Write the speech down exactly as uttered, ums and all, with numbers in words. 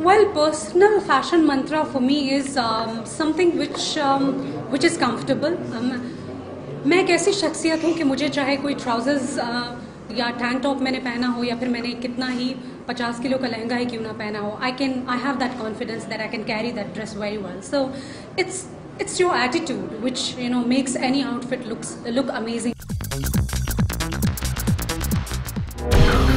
Well, personal fashion mantra for me is um, something which um, which is comfortable. Um, मैं एक ऐसी शख्सियत हूँ कि मुझे चाहे कोई ट्राउजर्स या टैंक टॉप मैंने पहना हो या फिर मैंने कितना ही पचास किलो का लहंगा ही क्यों ना पहना हो, I can I have that confidence that I can carry that dress very well. So it's it's your attitude which you know makes any outfit looks look amazing.